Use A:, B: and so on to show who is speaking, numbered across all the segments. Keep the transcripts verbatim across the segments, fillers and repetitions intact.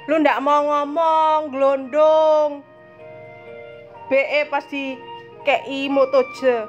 A: Lu ndak mau ngomong, glondong. B E pasti kei motoje.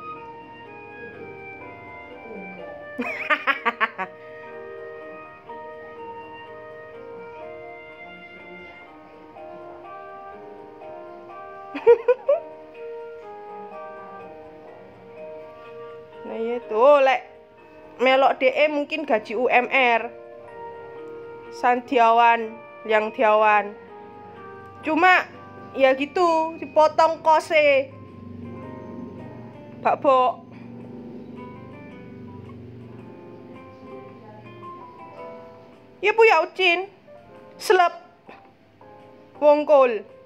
A: Nah ya tuh, lek melok D E mungkin gaji U M R. Sandiawan, yang diawan. Cuma ya gitu, dipotong kose. Pak Bo. Ya Bu ya Ucin. Selep. Wongkul.